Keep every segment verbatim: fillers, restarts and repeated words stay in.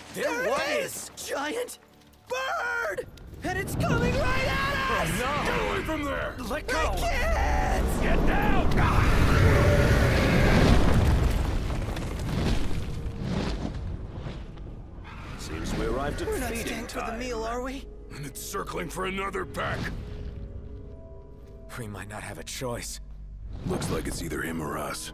There, there what it is! Giant bird! And it's coming right at us! Oh no! Get away from there! Let go! I can't! Get down! Seems we arrived at We're not feeding staying for the time. meal, are we? And it's circling for another pack. We might not have a choice. Looks like it's either him or us.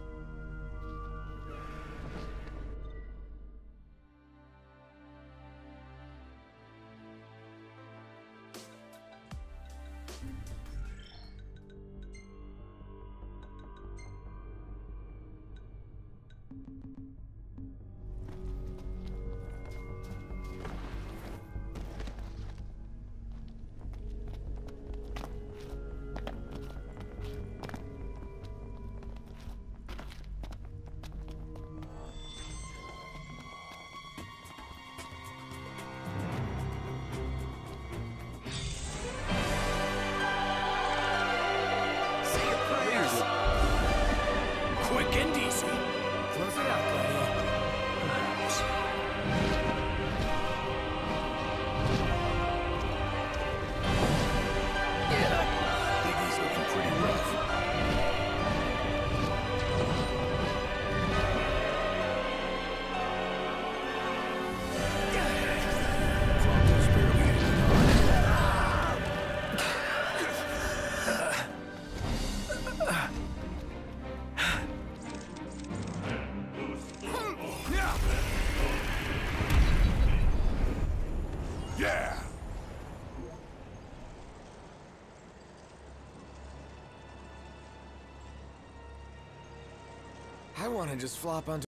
Say your prayers. Quick and easy. Close it out, Glady. Iggy's looking pretty rough. Bronco's barely hanging on. Yeah! I want to just flop onto